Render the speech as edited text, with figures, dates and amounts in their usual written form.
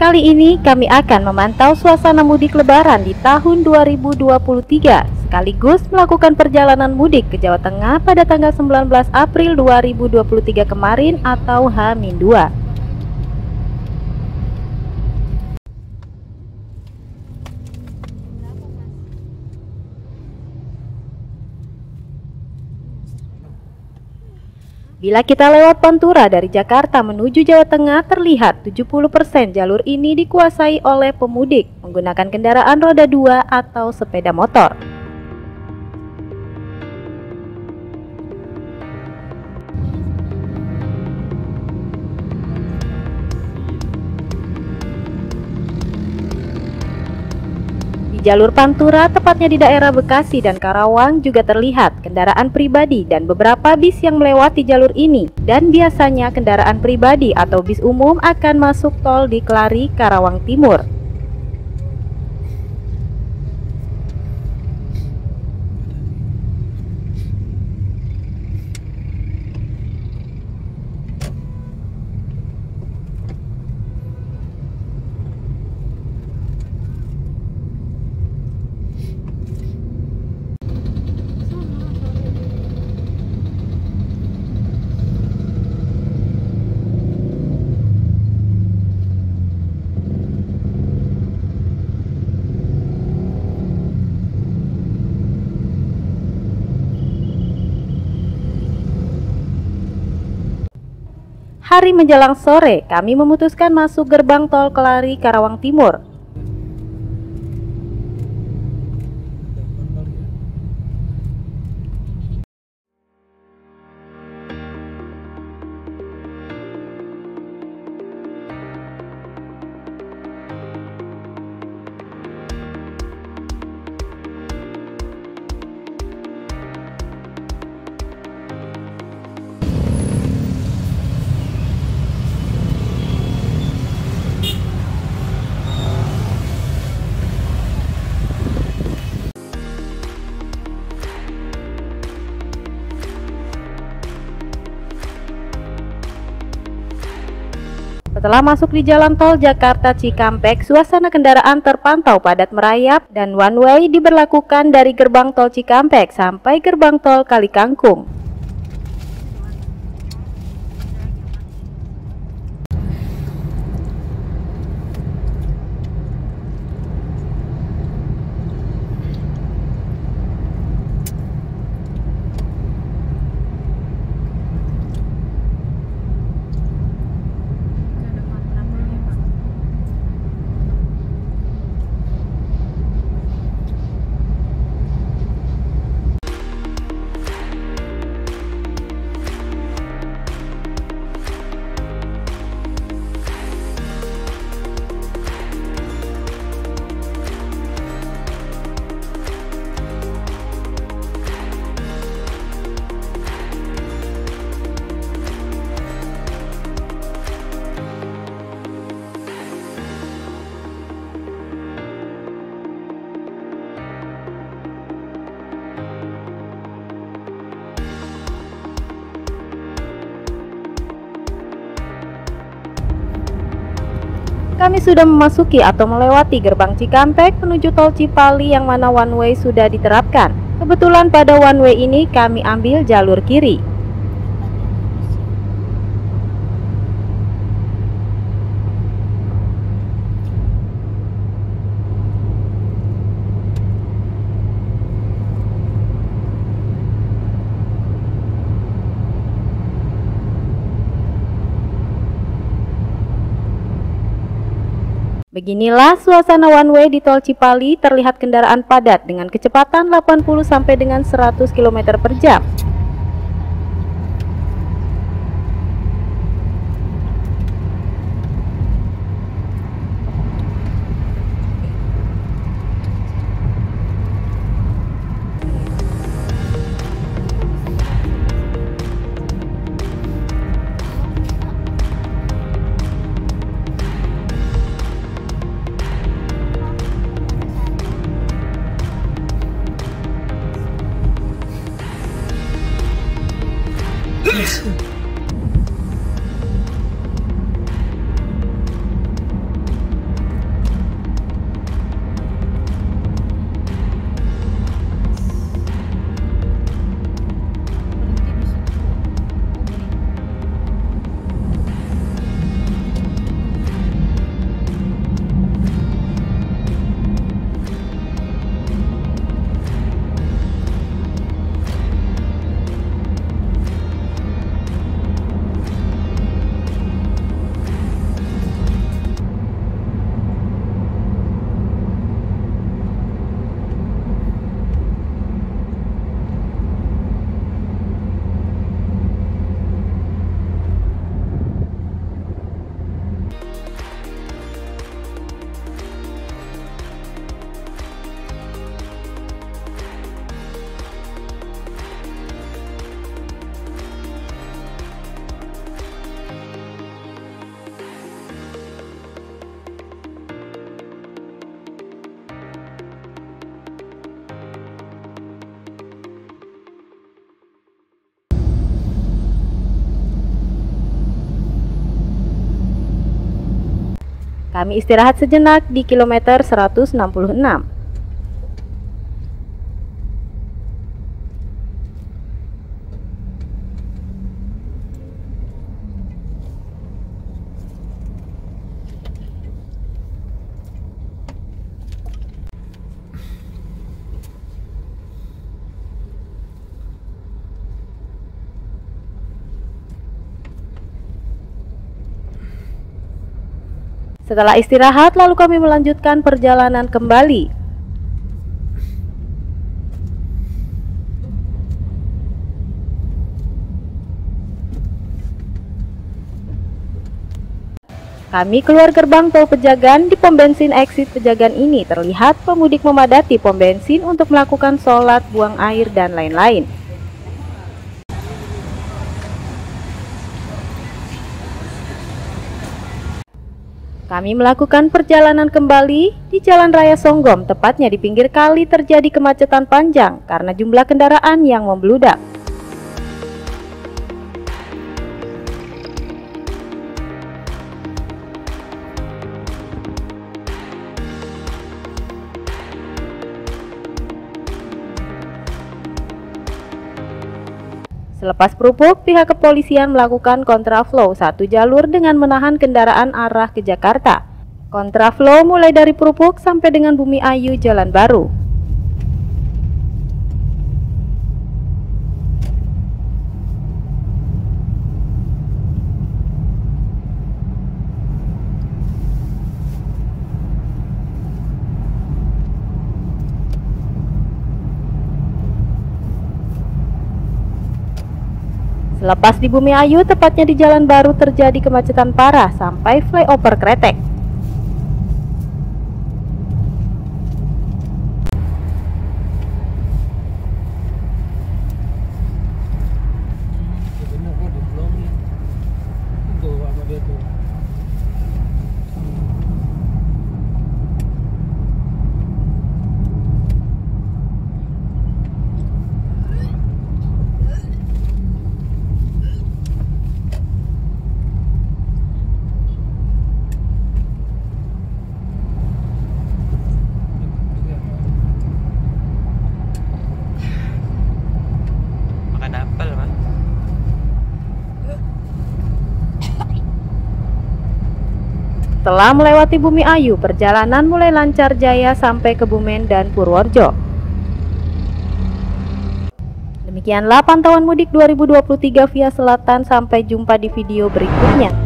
Kali ini kami akan memantau suasana mudik lebaran di tahun 2023 sekaligus melakukan perjalanan mudik ke Jawa Tengah pada tanggal 19 April 2023 kemarin atau H-2. Bila kita lewat Pantura dari Jakarta menuju Jawa Tengah, terlihat 70% jalur ini dikuasai oleh pemudik menggunakan kendaraan roda 2 atau sepeda motor. Di jalur Pantura, tepatnya di daerah Bekasi dan Karawang, juga terlihat kendaraan pribadi dan beberapa bis yang melewati jalur ini. Dan biasanya kendaraan pribadi atau bis umum akan masuk tol di Kelari, Karawang Timur. Hari menjelang sore, kami memutuskan masuk gerbang tol Kelari, Karawang Timur. Setelah masuk di jalan tol Jakarta Cikampek, suasana kendaraan terpantau padat merayap dan one way diberlakukan dari gerbang tol Cikampek sampai gerbang tol Kalikangkung. Kami sudah memasuki atau melewati gerbang Cikampek menuju tol Cipali yang mana one way sudah diterapkan. Kebetulan pada one way ini kami ambil jalur kiri. Beginilah suasana one way di tol Cipali, terlihat kendaraan padat dengan kecepatan 80 sampai dengan 100 km per jam. Kami istirahat sejenak di kilometer 166. Setelah istirahat, lalu kami melanjutkan perjalanan kembali. Kami keluar gerbang tol Pejagan. Di pom bensin exit Pejagan ini terlihat pemudik memadati pom bensin untuk melakukan sholat, buang air, dan lain-lain. Kami melakukan perjalanan kembali di Jalan Raya Songgom, tepatnya di pinggir kali terjadi kemacetan panjang karena jumlah kendaraan yang membludak. Selepas Perupuk, pihak kepolisian melakukan kontraflow satu jalur dengan menahan kendaraan arah ke Jakarta. Kontraflow mulai dari Perupuk sampai dengan Bumi Ayu Jalan Baru. Selepas di Bumi Ayu, tepatnya di Jalan Baru terjadi kemacetan parah sampai flyover Kretek. Setelah melewati Bumi Ayu, perjalanan mulai lancar jaya sampai Kebumen dan Purworejo. Demikianlah pantauan mudik 2023 via Selatan, sampai jumpa di video berikutnya.